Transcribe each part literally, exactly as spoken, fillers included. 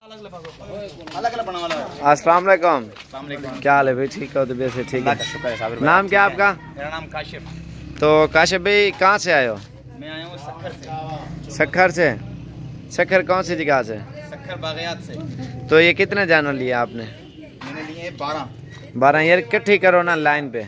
अस्सलाम वालेकुम। क्या हाल है भाई? ठीक हो? तबीयत से ठीक है? नाम क्या आपका? मेरा नाम काशिफ। तो काशिफ भाई कहाँ से आए हो? मैं आया हूँ सक्खर से। सक्खर से? सक्खर कौन सी जगह से? सक्खर बागयात से। तो ये कितने जानवर लिए आपने? मैंने लिए बारह। बारह यार इकट्ठी करो ना लाइन पे।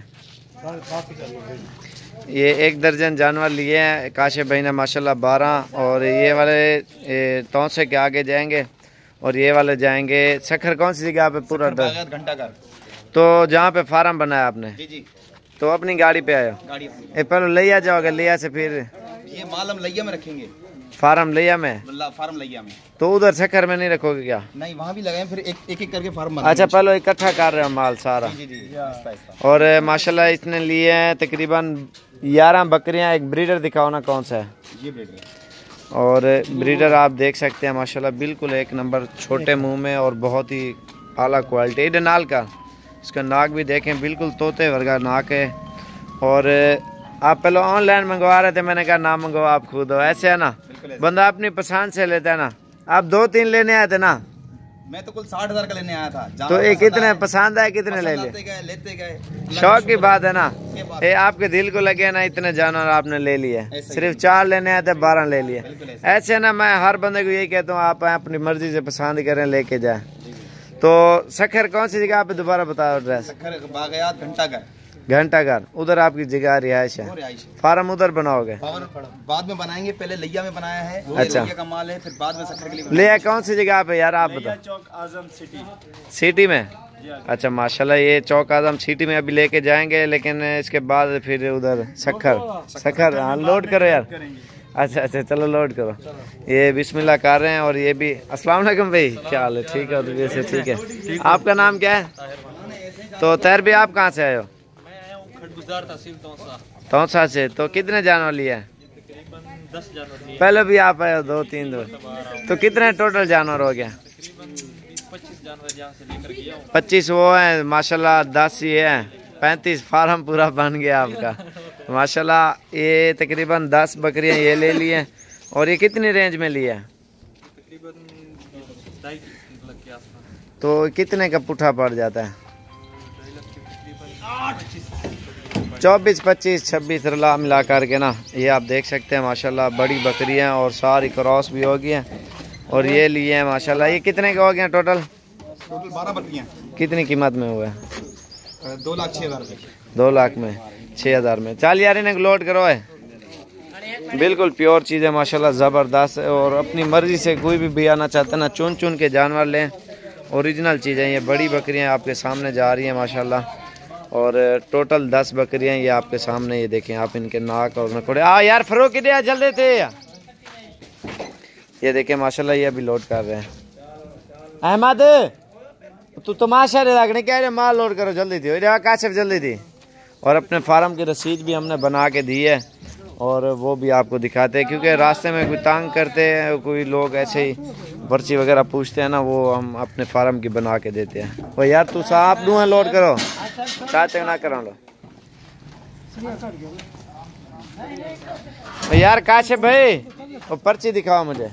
ये एक दर्जन जानवर लिए हैं काशिफ भाई ने माशाल्लाह बारह। और ये वाले तौसे के आगे जाएंगे और ये वाले जाएंगे सक्खर कौन सी जगह पे? पूरा घंटाघर। तो जहाँ पे फार्म बनाया आपने? जी जी। तो अपनी गाड़ी पे आयो? गाड़ी ए पहले लिया जाओगे, लिया से फिर ये माल हम लिया में रखेंगे। फार्म लिया में? फार्म लिया में। तो उधर सक्खर में नहीं रखोगे क्या? नहीं, वहाँ भी लगाए फिर एक एक, एक करके फार्म। अच्छा पहले इकट्ठा कर रहे हो माल सारा? जी जी। आस्ता आस्ता। और माशाल्लाह इसने लिए हैं तकरीबन ग्यारह बकरियां। एक ब्रीडर दिखाओ ना कौन सा है? ये ब्रीडर। और ब्रीडर आप देख सकते हैं माशाल्लाह बिल्कुल एक नंबर, छोटे मुंह में और बहुत ही आला क्वालिटी। इधर नाल का इसका नाक भी देखें, बिल्कुल तोते वर्गा नाक है। और आप पहले ऑनलाइन मंगवा रहे थे, मैंने कहा ना मंगवाओ आप खुद हो। ऐसे है ना, बंदा अपनी पसंद से लेता है ना। आप दो तीन लेने आए थे ना? मैं तो कुल साठ हजार का लेने आया था। तो ये कितने पसंद आए? कितने ले लिए? लेते गए। शौक की बात है ना, ये आपके दिल को लगे ना, इतने जानवर आपने ले लिए। सिर्फ चार लेने आए थे, बारह ले लिए। ऐसे ना मैं हर बंदे को यही कहता हूँ आप अपनी मर्जी से पसंद करें, लेके जाए। तो सक्खर कौन सी जगह पे दोबारा बताओ एड्रेस? सक्खर बागयात घंटाघर। घंटाघर उधर आपकी जगह रिहाइश है? फार्म उधर बनाओगे? बाद में बनाएंगे, पहले लिया में बनाया है। अच्छा लिया का माल है, फिर बाद में सक्खर के लिए। लिया कौन सी जगह पे यार आप बताओ? चौक आजम सिटी। सिटी में? अच्छा माशाल्लाह, ये चौक आजम सिटी में अभी लेके जाएंगे, लेकिन इसके बाद फिर उधर सक्खर। सक्खर हाँ, लोड करो यार। अच्छा अच्छा चलो लोड करो। ये बिस्मिल्लाह कर रहे हैं। और ये भी अस्सलाम वालेकुम भाई, क्या हाल है? ठीक है? तो वैसे ठीक है। आपका नाम क्या है? तो तैर भी आप कहाँ से आए हो? तौसा से। तो कितने जानवर लिए? दस जानवर। पहले भी आप आए हो? दो तीन दो। तो कितने टोटल जानवर हो गया? पच्चीस जानवर यहाँ से लेकर गया हूँ। पच्चीस वो है माशाल्लाह, दस ये है, पैंतीस फार्म पूरा बन गया आपका माशाल्लाह। ये तकरीबन दस बकरियां ये ले लिए। और ये कितनी रेंज में लिया है? तकरीबन ढाई लाख के आसपास। तो कितने का पुट्ठा पड़ जाता है? चौबीस पच्चीस छब्बीस रला मिला करके ना। ये आप देख सकते हैं माशाल्लाह बड़ी बकरियां और सारी क्रॉस भी हो गई हैं। और ये लिए हैं माशाल्लाह। ये कितने के हो गए टोटल? टोटल बारह बकरियां। कितनी कीमत में हुआ है? दो लाख छः हजार रुपये। दो लाख में छः हजार में। चल यार इन्हें लोड करो है। बिल्कुल प्योर चीज़ है माशाल्लाह, ज़बरदस्त। और अपनी मर्जी से कोई भी भी आना चाहता है ना, चुन चुन के जानवर लें। ओरिजिनल चीज़ें ये बड़ी बकरियां आपके सामने जा रही हैं माशाल्लाह। और टोटल दस बकरियां ये आपके सामने। ये देखें आप इनके नाक और नखोड़े। आ यार फरोख किधर जल्दी थे। ये देखें माशाल्लाह, ये अभी लोड कर रहे हैं। अहमद तू तमाशा रखने क्या है? माल लोड करो जल्दी थी। काशिफ जल्दी थी। और अपने फार्म की रसीद भी हमने बना के दी है, और वो भी आपको दिखाते हैं। क्योंकि रास्ते में कोई तंग करते हैं, कोई लोग ऐसे ही पर्ची वगैरह पूछते हैं ना, वो हम अपने फार्म की बना के देते हैं। वो यार तू साहब दूँ लोड करो, चाहते ना करा लो यार। काशिफ भाई वो पर्ची दिखाओ मुझे।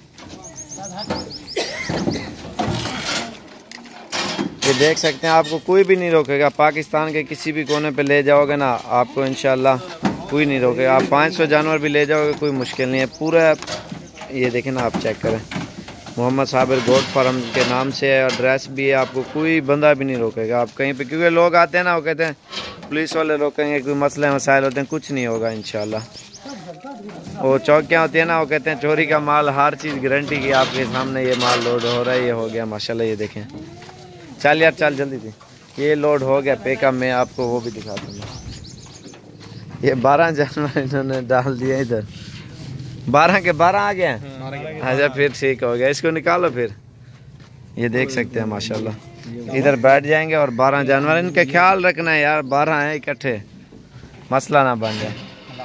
ये देख सकते हैं, आपको कोई भी नहीं रोकेगा। पाकिस्तान के किसी भी कोने पे ले जाओगे ना, आपको इंशाल्लाह कोई नहीं रोकेगा। आप पाँच सौ जानवर भी ले जाओगे, कोई मुश्किल नहीं है पूरा। ये देखें ना, आप चेक करें, मोहम्मद साबिर गोट फार्म के नाम से है, एड्रेस भी है। आपको कोई बंदा भी नहीं रोकेगा आप कहीं पे। क्योंकि लोग आते हैं ना, वो कहते हैं पुलिस वाले रोकेंगे, कोई मसले मसाइल होते हैं, कुछ नहीं होगा इंशाल्लाह। वो चौकियाँ होती है ना, वो कहते हैं चोरी का माल, हर चीज़ गारंटी की आपके सामने। ये माल लोड हो रहा है, ये हो गया माशाल्लाह। ये देखें, चल यार चल जल्दी थी। ये लोड हो गया पिकअप में, आपको वो भी दिखा दूँगा। ये बारह जानवर इन्होंने डाल दिया इधर। बारह के बारह आ गए हैं। अच्छा फिर ठीक हो गया, इसको निकालो फिर। ये देख सकते हैं माशाल्लाह, इधर बैठ जाएंगे। और बारह जानवर, इनका ख्याल रखना है यार, बारह हैं इकट्ठे, मसला ना बन जाए।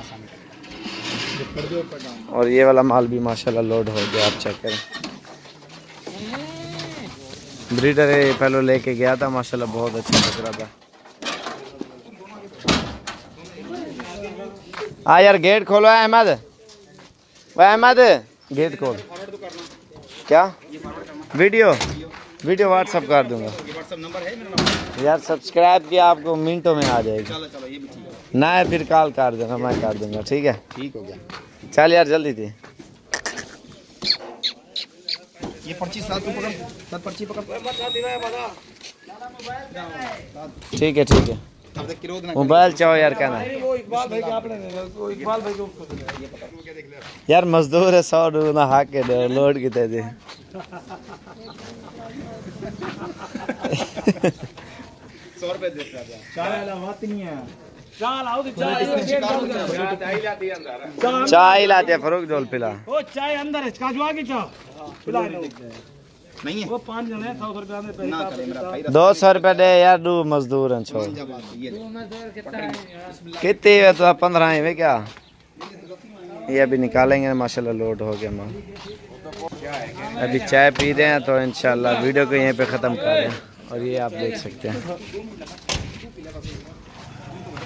और ये वाला माल भी माशाल्लाह लोड हो गया, आप चेक करें। ब्रीडर है, पहले लेके गया था माशाल्लाह, बहुत अच्छा लग रहा था। हाँ यार गेट खोलो अहमद, वह अहमद गेट खोल। क्या वीडियो वीडियो व्हाट्सअप कर दूंगा। व्हाट्सएप नंबर है मेरा। यार सब्सक्राइब किया आपको मिनटों में आ जाएगी। चलो चलो ये भी ठीक है। ना है फिर कॉल कर देना, मैं कर दूंगा। ठीक है ठीक हो गया। चल यार जल्दी थी। ये पर्ची साथ में पकड़, साथ पर्ची पकड़। ठीक है ठीक है। अब तक किरोद ना मोबाइल चाहो यार कहना है। वो इकबाल भाई का आपने वो इकबाल भाई को यार मजदूर है सौ डूना हाक के दो लोड की दे दे। सौ रुपए दे दिया। चाय अलावा नहीं है। चाय लाओ तो चाय चाय लाते फरूक जोल पिला। ओ चाय अंदर है, काजू आगे चाय पिला लो। नहीं है वो पांच जने हैं, सौ रुपए में पैसे ना करे मेरा भाई। दो सौ रुपये दे यार, दो मजदूर हैं छोड़। कितने है तो पंद्रह है वे क्या? ये अभी निकालेंगे माशाल्लाह, लोड हो गया माल। अभी चाय पी रहे हैं तो इंशाल्लाह वीडियो को यहीं पे ख़त्म कर रहे हैं। और ये आप देख सकते हैं।